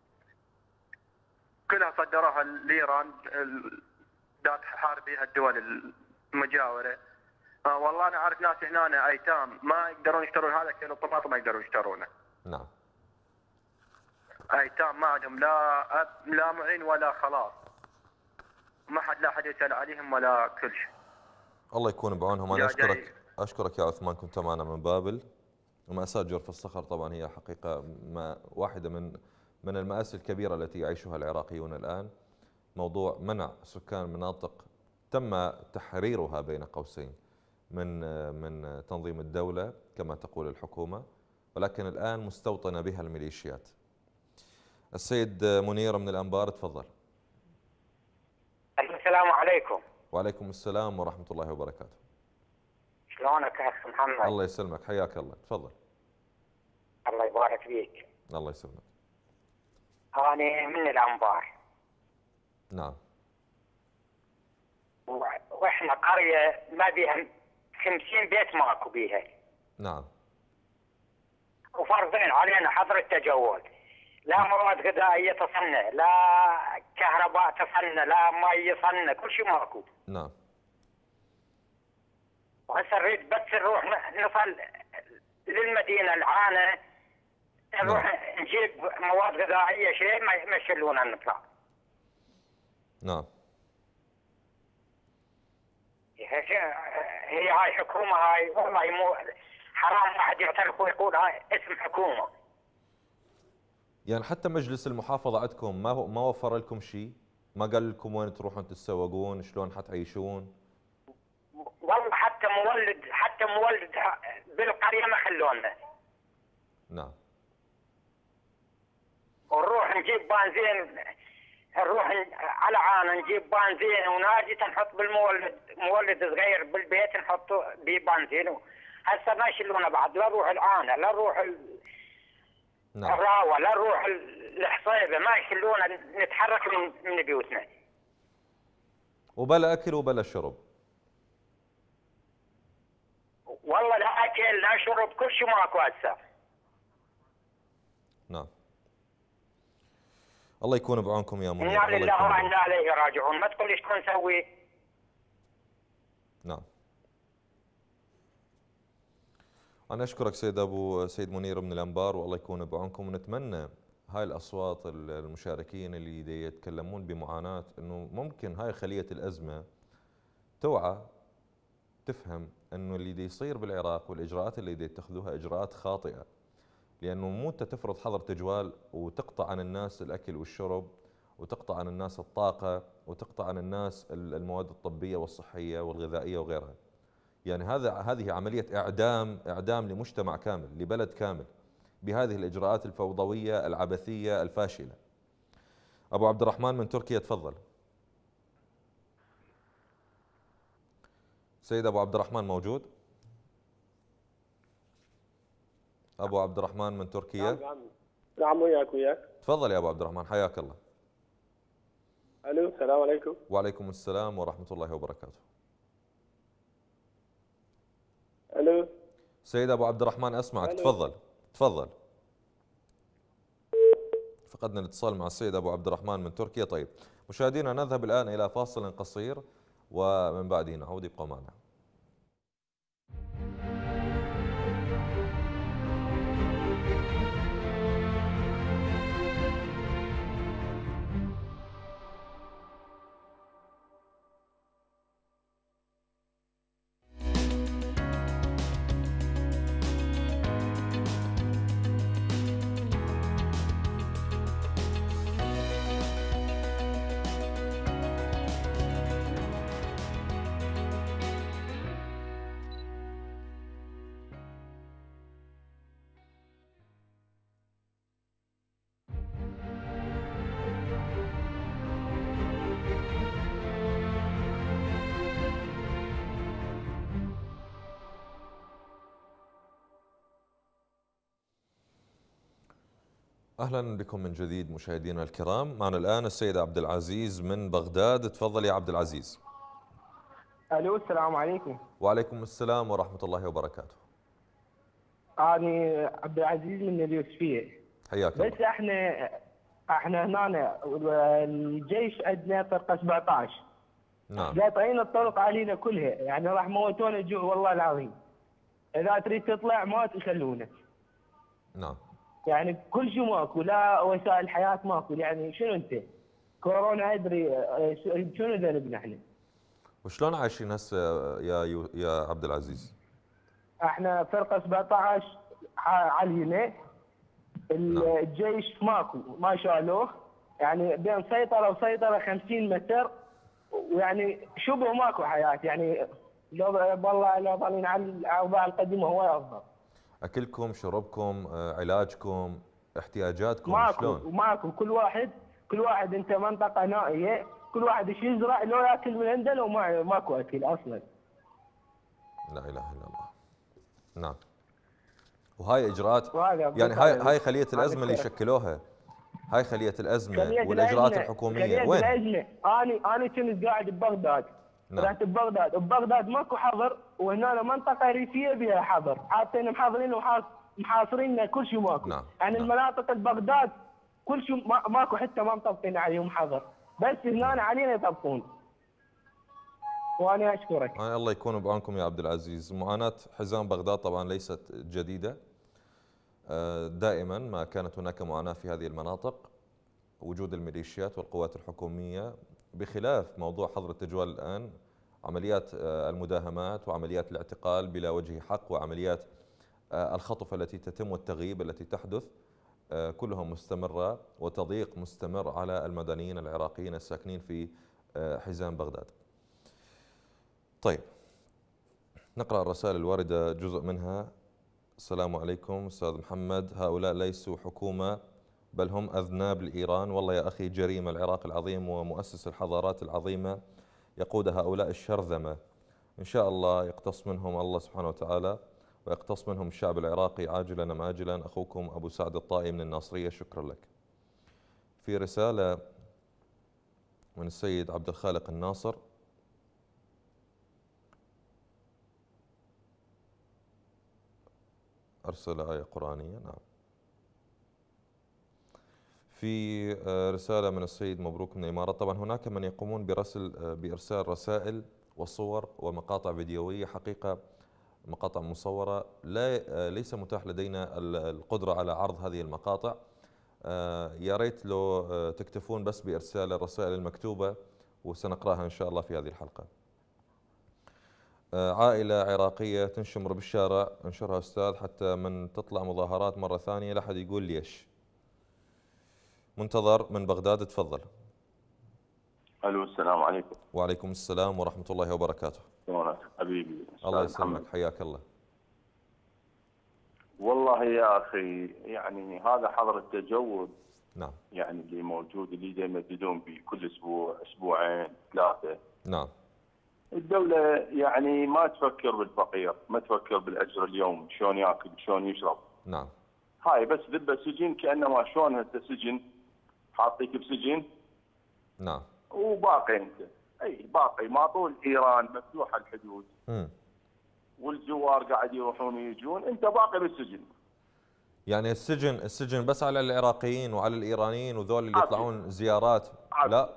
كلها صدروها لإيران، ذات حارب بها الدول المجاورة. آه والله أنا أعرف ناس هنا أيتام ما يقدرون يشترون هذا كيلو طماطم، ما يقدرون يشترونه. نعم. أيتام ما عندهم لا أب لا معين ولا خلاص. ما حد لا حد يسأل عليهم ولا كل شيء. الله يكون بعونهم. أنا أشكرك أشكرك يا عثمان، كنت معنا من بابل. ومأساة جرف الصخر طبعا هي حقيقة ما واحدة من من المآسي الكبيرة التي يعيشها العراقيون الآن. موضوع منع سكان مناطق تم تحريرها بين قوسين من من تنظيم الدولة كما تقول الحكومة، ولكن الآن مستوطنة بها الميليشيات. السيد منير من الأنبار، تفضل. السلام عليكم. وعليكم السلام ورحمة الله وبركاته. شلونك أخ محمد؟ الله يسلمك، حياك الله، تفضل. الله يبارك فيك. الله يسلمك. أنا من الأنبار. نعم. وإحنا قرية ما بيها خمسين بيت ماكو بيها. نعم. وفرضين علينا حظر التجول، لا مواد غذائية تصلنا، لا كهرباء تصلنا، لا مي يصلنا، كل شيء ماكو. نعم. وهسه نريد بس نروح نصل للمدينة العانة نروح نجيب مواد غذائيه شيء ما يشلونا نطلع. نعم. هي هاي حكومه، هاي والله مو حرام واحد يعترف ويقول هاي اسم حكومه. يعني حتى مجلس المحافظه عندكم ما ما وفر لكم شيء؟ ما قال لكم وين تروحون تتسوقون، شلون حتعيشون؟ والله حتى مولد حتى مولد بالقريه ما خلونا. نعم. ونروح نجيب بنزين، نروح على عانه نجيب بنزين وناجي نحط بالمولد، مولد صغير بالبيت نحطه ببنزين. هسه ما يشلونا بعد، لا نروح العانه لا نروح ال... نعم. الراوه لا نروح الحصيبه، ما يشلونا نتحرك من من بيوتنا. وبلا اكل وبلا شرب. والله لا اكل لا شرب، كل شيء ماكو هسه. نعم. الله يكون بعونكم يا منير. انا لله وانا اليه راجعون، ما تقول لي شلون نسوي. نعم. أنا أشكرك سيد أبو سيد منير من الأنبار، والله يكون بعونكم، ونتمنى هاي الأصوات المشاركين اللي يتكلمون بمعاناة أنه ممكن هاي خلية الأزمة توعى تفهم أنه اللي دي يصير بالعراق والإجراءات اللي دي يتخذوها إجراءات خاطئة، لأنه مو أنت تفرض حظر تجوال وتقطع عن الناس الأكل والشرب وتقطع عن الناس الطاقة وتقطع عن الناس المواد الطبية والصحية والغذائية وغيرها. يعني هذا هذه عملية إعدام إعدام لمجتمع كامل، لبلد كامل، بهذه الإجراءات الفوضوية العبثية الفاشلة. أبو عبد الرحمن من تركيا تفضل. سيد أبو عبد الرحمن موجود؟ أبو عبد الرحمن من تركيا. نعم نعم نعم وياك وياك. تفضل يا أبو عبد الرحمن، حياك الله. ألو السلام عليكم. وعليكم السلام ورحمة الله وبركاته. ألو سيد أبو عبد الرحمن أسمعك. ألو. تفضل تفضل. فقدنا الاتصال مع السيد أبو عبد الرحمن من تركيا. طيب مشاهدينا نذهب الآن إلى فاصل قصير ومن بعده نعود، يبقوا معنا. أهلا بكم من جديد مشاهدينا الكرام. معنا الآن السيد عبد العزيز من بغداد. تفضل يا عبد العزيز. ألو السلام عليكم. وعليكم السلام ورحمة الله وبركاته. أنا عبد العزيز من اليوسفية. حياك الله. بس احنا احنا هنا الجيش عندنا فرقة سبعة عشر. نعم. قاطعين الطرق علينا كلها، يعني راح موتونا جوع والله العظيم. إذا تريد تطلع ما تخلونك. نعم. يعني كل شيء ماكو، لا وسائل حياة ماكو، يعني شنو انت؟ كورونا ادري شنو ذنبنا احنا؟ وشلون عايشين هسه يا يو يا عبد العزيز؟ احنا فرقة سبعة عشر علينا، الجيش ماكو ما شالوه، يعني بين سيطرة وسيطرة خمسين متر، ويعني شبه ماكو حياة، يعني لو والله لو ظالين على الاوضاع القديمة هو افضل. اكلكم، شربكم، علاجكم، احتياجاتكم ماكو شلون؟ ماكو كل واحد كل واحد انت منطقه نائيه، كل واحد ايش يزرع لو ياكل من عنده لو ما ماكو اكل اصلا. لا اله الا الله. نعم. وهاي اجراءات يعني هاي هاي خليه الازمه اللي شكلوها، هاي خليه الازمه والاجراءات الحكوميه خلية وين؟ الازمه انا انا كنت قاعد ببغداد. نعم. رحت ببغداد، ببغداد ماكو حظر، وهنا منطقه ريفيه بها حظر، حاطين محاضرين ومحاصرين كل شيء ماكو. نعم. يعني نعم. المناطق ببغداد كل شيء ما ماكو، حتى ما مطبقين عليهم حظر، بس هنا علينا يطبقون. وانا اشكرك. آه الله يكون بعونكم يا عبد العزيز. معاناه حزام بغداد طبعا ليست جديده. دائما ما كانت هناك معاناة في هذه المناطق، وجود الميليشيات والقوات الحكومية، بخلاف موضوع حظر التجوال الآن عمليات المداهمات وعمليات الاعتقال بلا وجه حق وعمليات الخطف التي تتم والتغييب التي تحدث كلها مستمرة، وتضييق مستمر على المدنيين العراقيين الساكنين في حزام بغداد. طيب نقرأ الرسائل الواردة جزء منها. السلام عليكم أستاذ محمد، هؤلاء ليسوا حكومة بل هم أذناب لإيران، والله يا أخي جريمة. العراق العظيم ومؤسس الحضارات العظيمة يقود هؤلاء الشرذمة، إن شاء الله يقتص منهم الله سبحانه وتعالى ويقتص منهم الشعب العراقي عاجلا أم آجلا. أخوكم أبو سعد الطائي من الناصرية، شكرا لك. في رسالة من السيد عبد الخالق الناصر، أرسل آية قرآنية. نعم. في رسالة من السيد مبروك من الإمارات. طبعا هناك من يقومون برسل بإرسال رسائل وصور ومقاطع فيديوية، حقيقة مقاطع مصورة، لا ليس متاح لدينا القدرة على عرض هذه المقاطع. يا ريت لو تكتفون بس بإرسال الرسائل المكتوبة وسنقرأها إن شاء الله في هذه الحلقة. عائلة عراقية تنشمر بالشارع، انشرها أستاذ حتى من تطلع مظاهرات مرة ثانية لا أحد يقول ليش. منتظر من بغداد، تفضل. الو السلام عليكم. وعليكم السلام ورحمة الله وبركاته. حبيبي الله يسلمك، حياك الله. والله يا اخي يعني هذا حظر التجول نعم يعني اللي موجود اللي يمددون به كل اسبوع اسبوعين ثلاثه. نعم. الدولة يعني ما تفكر بالفقير، ما تفكر بالاجر اليوم شلون ياكل شلون يشرب. نعم. هاي بس ذبه سجن، كانما شلون هسه سجن حاطيك بسجن. نعم. وباقي انت اي باقي ما طول ايران مفتوحه الحدود. امم والزوار قاعد يروحون ويجون، انت باقي بالسجن. يعني السجن السجن بس على العراقيين وعلى الايرانيين وذول اللي يطلعون زيارات؟ عادي. لا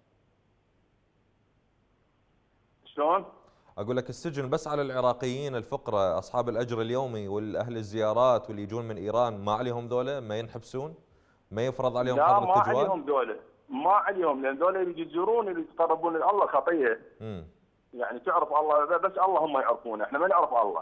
شلون؟ اقول لك السجن بس على العراقيين الفقراء اصحاب الاجر اليومي والاهل الزيارات واللي يجون من ايران، ما عليهم ذولا ما ينحبسون؟ ما يفرض عليهم حظر التجوال؟ لا ما عليهم ذولا، ما عليهم، لان ذولا اللي يزورون اللي يتقربون لله خطيه. امم يعني تعرف الله بس الله هم يعرفونه، احنا ما نعرف الله.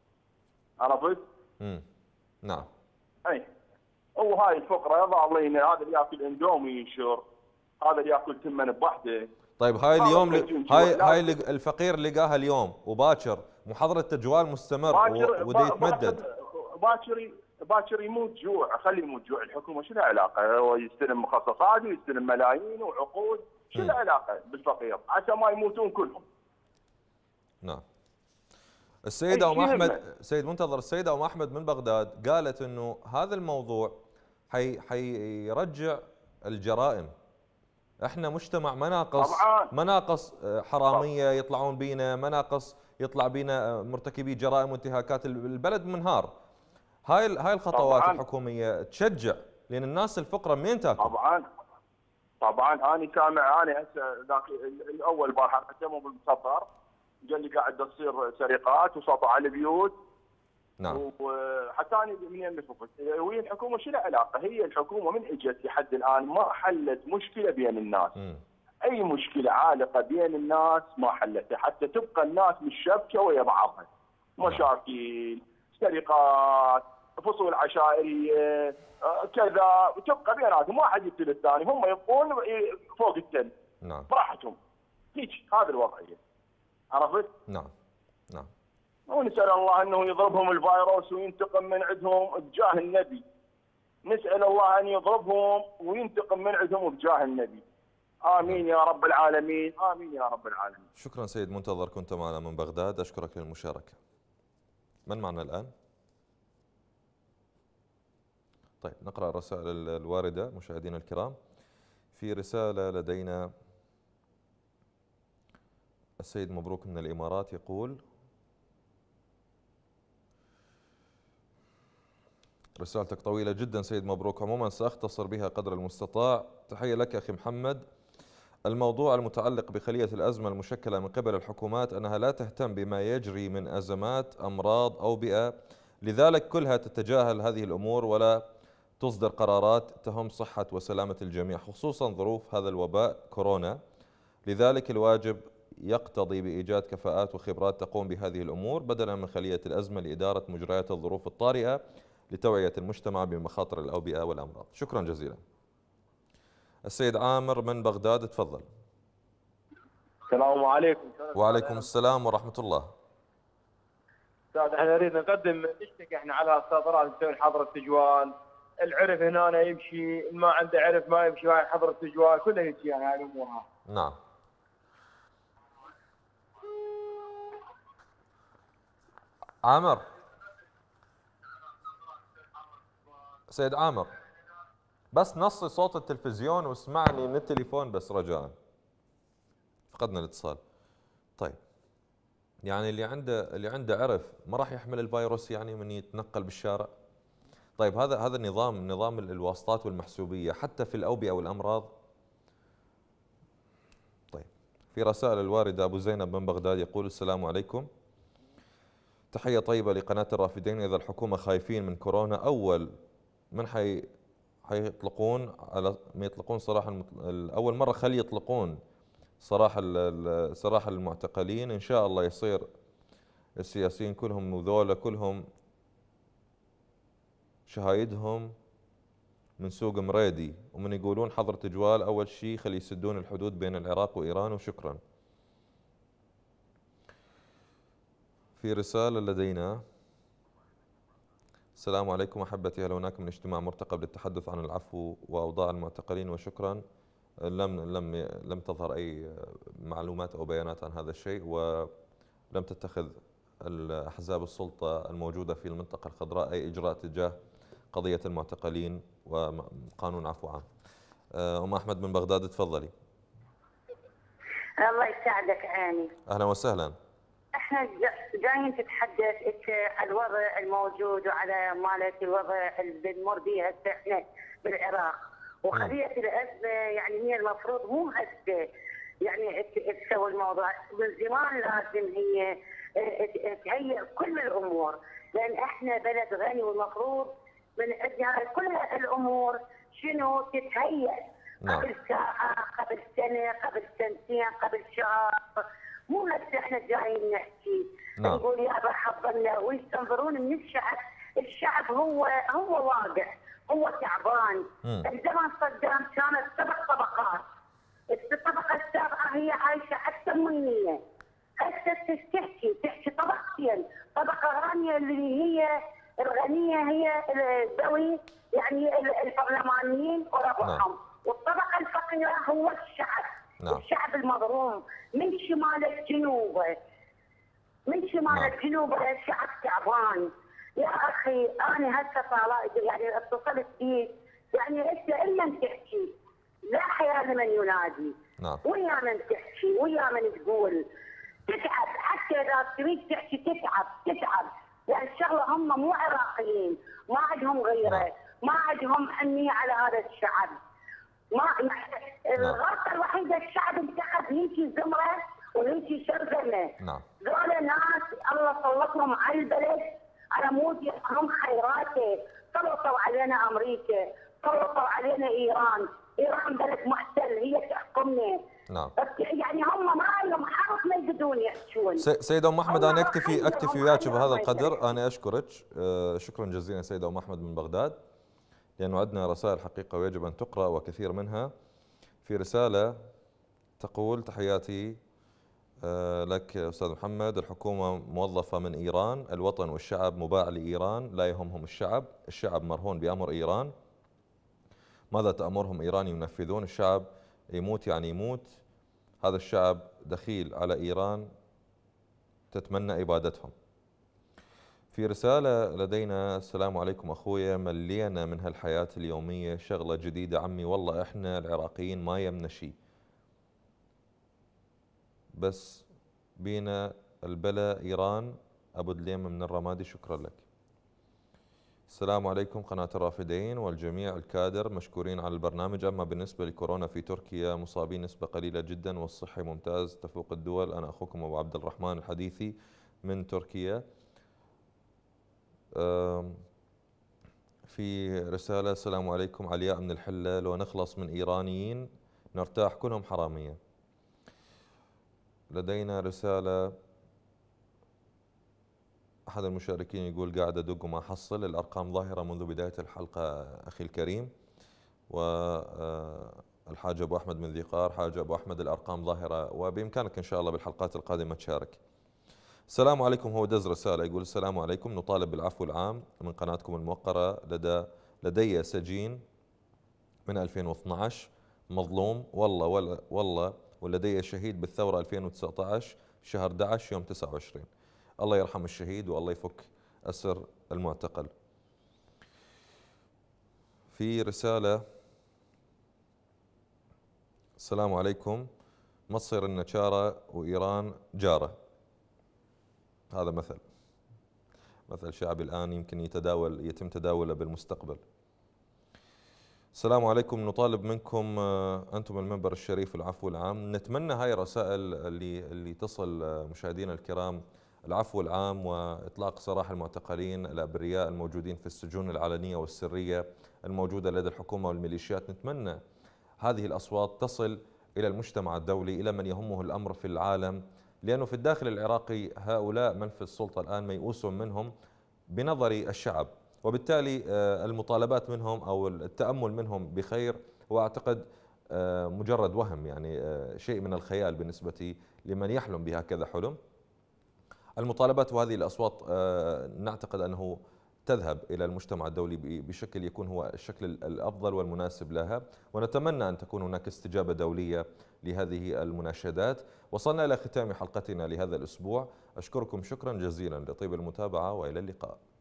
عرفت؟ امم نعم. اي وهاي الفقره ظالين، هذا اللي ياكل اندومي ينشر، هذا اللي ياكل تمن بوحده. طيب هاي اليوم ل... هاي هاي الفقير لقاها اليوم وباكر محظر التجوال مستمر وده يتمدد. باكر باكر يموت جوع، خليه يموت جوع، الحكومه شو لها علاقه؟ هو يستلم مخصصات ويستلم ملايين وعقود، شو لها علاقه بالفقير؟ عشان ما يموتون كلهم. نعم. السيدة أم أحمد، سيد منتظر، السيدة أم أحمد من بغداد قالت إنه هذا الموضوع حي حيرجع الجرائم. احنا مجتمع مناقص مناقص حرامية يطلعون بينا، مناقص يطلع بينا مرتكبي جرائم وانتهاكات، البلد منهار. هاي هاي الخطوات طبعاً الحكومية تشجع، لأن الناس الفقراء منين تاكل؟ طبعا طبعا انا سامع، انا هسه ذاك الاول بارحه قدموا بالمسطر قال لي قاعد تصير سرقات وسطوا على البيوت. نعم. وحتى انا منين بفكر وهي الحكومه شو لها علاقه؟ هي الحكومه من اجت لحد الان ما حلت مشكله بين الناس. م. اي مشكله عالقه بين الناس ما حلتها، حتى تبقى الناس متشابكه ويا بعضها. مشاكل، سرقات، فصول عشائريه، كذا، وتبقى بيناتهم واحد يقتل الثاني، هم يبقون فوق التل. نعم. براحتهم. هيك هذا الوضعيه. عرفت؟ نعم. نعم. ونسأل الله أنه يضربهم الفيروس وينتقم من عندهم بجاه النبي. نسأل الله أن يضربهم وينتقم من عندهم بجاه النبي. آمين يا رب العالمين، آمين يا رب العالمين. شكرا سيد منتظر، كنت معنا من بغداد، أشكرك للمشاركة. من معنا الآن؟ طيب نقرأ الرسائل الواردة مشاهدينا الكرام. في رسالة لدينا السيد مبروك من الإمارات يقول: رسالتك طويلة جدا سيد مبروك، عموما سأختصر بها قدر المستطاع. تحية لك أخي محمد. الموضوع المتعلق بخلية الأزمة المشكلة من قبل الحكومات أنها لا تهتم بما يجري من أزمات أمراض أوبئة لذلك كلها تتجاهل هذه الأمور ولا تصدر قرارات تهم صحة وسلامة الجميع، خصوصا ظروف هذا الوباء كورونا. لذلك الواجب يقتضي بإيجاد كفاءات وخبرات تقوم بهذه الأمور بدلا من خلية الأزمة لإدارة مجريات الظروف الطارئة لتوعية المجتمع بمخاطر الأوبئة والأمراض. شكرا جزيلا. السيد عامر من بغداد، تفضل. السلام عليكم. وعليكم السلام ورحمة الله. استاذ احنا نريد نقدم نشتكي احنا على الصادرات تسوي حظر التجوال، العرف هنا يمشي، ما عنده عرف ما يمشي، هاي حظر التجوال كلها هيك يعني هاي الامور هاي. نعم. عامر. سيد عامر بس نصي صوت التلفزيون واسمعني من التليفون بس رجاء. فقدنا الاتصال. طيب يعني اللي عنده اللي عنده عرف ما راح يحمل الفيروس يعني من يتنقل بالشارع. طيب هذا هذا النظام نظام الواسطات والمحسوبيه حتى في الاوبئه والامراض. طيب في رسائل الوارده ابو زينب من بغداد يقول السلام عليكم. تحيه طيبه لقناه الرافدين. اذا الحكومه خايفين من كورونا اول من حي حيطلقون على ما يطلقون سراح المت... اول مره خلي يطلقون سراح ال... سراح المعتقلين ان شاء الله يصير السياسيين كلهم وذولا كلهم شهايدهم من سوق مريدي ومن يقولون حظر تجوال اول شيء خلي يسدون الحدود بين العراق وايران وشكرا. في رساله لدينا السلام عليكم احبتي، هل هناك من اجتماع مرتقب للتحدث عن العفو واوضاع المعتقلين وشكرا. لم لم لم تظهر اي معلومات او بيانات عن هذا الشيء ولم تتخذ الاحزاب السلطه الموجوده في المنطقه الخضراء اي اجراء تجاه قضيه المعتقلين وقانون عفو عام. ام احمد من بغداد تفضلي. الله يساعدك عيني. اهلا وسهلا. احنا جايين تتحدث على الوضع الموجود وعلى مالت الوضع اللي بنمر به هسه احنا بالعراق وخليه الازمه يعني هي المفروض مو هسه يعني تسوي الموضوع من زمان لازم هي تهيئ كل الامور لان احنا بلد غني والمفروض من عندنا كل الامور شنو تتهيئ قبل ساعه قبل سنه قبل سنتين قبل شهر مو هسه احنا جايين نحكي نعم. نقول يا حضرنا ويستنظرون من الشعب، الشعب هو هو واقع هو تعبان. زمان صدام كانت سبع طبقات، الطبقه السابعه هي عايشه حتى الثمانيه. هسه تحكي تحكي طبقتين، طبقه غنيه اللي هي الغنيه هي ذوي يعني البرلمانيين وربعهم نعم. والطبقه الفقيره هو الشعب نعم. الشعب المظلوم من شمال الجنوب من شمال نعم. الجنوب الشعب تعبان. يا اخي انا هسه طالعت يعني اتصلت بيك يعني انت الا تحكي لا حيال من ينادي نعم. ويا من تحكي ويا من تقول تتعب حتى اذا تريد تحكي تتعب تتعب لان يعني الشغله هم مو عراقيين ما عندهم غيره نعم. ما عندهم حنيه على هذا الشعب. ما الغلطه الوحيده الشعب انتخب هيجي زمره وهيجي شرذمه. نعم. ذولا ناس الله سلطهم على البلد على مود يفهم خيراته، سلطوا علينا امريكا، سلطوا علينا ايران، ايران بلد محتل هي تحكمنا. نعم. يعني هم ما لهم حق ما يقدرون يحكون. سيدة ام احمد انا اكتفي اكتفي وياك بهذا القدر، انا اشكرك شكرا جزيلا سيدة ام احمد من بغداد. لأنه عندنا رسائل حقيقة ويجب أن تقرأ وكثير منها. في رسالة تقول تحياتي لك أستاذ محمد، الحكومة موظفة من إيران، الوطن والشعب مباع لإيران، لا يهمهم الشعب، الشعب مرهون بأمر إيران، ماذا تأمرهم إيران ينفذون، الشعب يموت يعني يموت، هذا الشعب دخيل على إيران تتمنى إبادتهم. في رسالة لدينا السلام عليكم أخويا، ملينا من هالحياة اليومية شغلة جديدة عمي والله إحنا العراقيين ما يمنا شيء بس بينا البلا إيران. أبو دليم من الرمادي شكرا لك. السلام عليكم قناة الرافدين والجميع الكادر مشكورين على البرنامج. أما بالنسبة لكورونا في تركيا مصابين نسبة قليلة جدا والصحي ممتاز تفوق الدول. أنا أخوكم أبو عبد الرحمن الحديثي من تركيا. في رسالة: السلام عليكم، علياء من الحلة، لو نخلص من إيرانيين نرتاح، كلهم حرامية. لدينا رسالة، أحد المشاركين يقول: قاعد أدق وما أحصل، الأرقام ظاهرة منذ بداية الحلقة أخي الكريم. والحاج أبو أحمد من ذي قار: حاج أبو أحمد، الأرقام ظاهرة وبإمكانك إن شاء الله بالحلقات القادمة تشارك. السلام عليكم، هو دز رسالة يقول: السلام عليكم، نطالب بالعفو العام من قناتكم الموقرة، لدى لدي سجين من ألفين واثنعش مظلوم والله ولا والله، ولدي شهيد بالثورة ألفين وتسعة عشر شهر أحد عشر يوم تسعة وعشرين. الله يرحم الشهيد والله يفك أسر المعتقل. في رسالة: السلام عليكم، ما تصير النشارة وإيران جارة. هذا مثل مثل شعبي الآن يمكن يتداول يتم تداوله بالمستقبل. السلام عليكم، نطالب منكم أنتم المنبر الشريف العفو العام. نتمنى هاي الرسائل اللي اللي تصل مشاهدينا الكرام، العفو العام وإطلاق سراح المعتقلين الأبرياء الموجودين في السجون العلنية والسرية الموجودة لدى الحكومة والميليشيات. نتمنى هذه الأصوات تصل إلى المجتمع الدولي، إلى من يهمه الأمر في العالم، لأنه في الداخل العراقي هؤلاء من في السلطة الآن ميؤوس منهم بنظر الشعب، وبالتالي المطالبات منهم أو التأمل منهم بخير وأعتقد مجرد وهم، يعني شيء من الخيال بالنسبة لمن يحلم بهكذا حلم. المطالبات وهذه الأصوات نعتقد أنه تذهب إلى المجتمع الدولي بشكل يكون هو الشكل الأفضل والمناسب لها، ونتمنى أن تكون هناك استجابة دولية لهذه المناشدات. وصلنا إلى ختام حلقتنا لهذا الأسبوع، أشكركم شكرا جزيلا لطيب المتابعة وإلى اللقاء.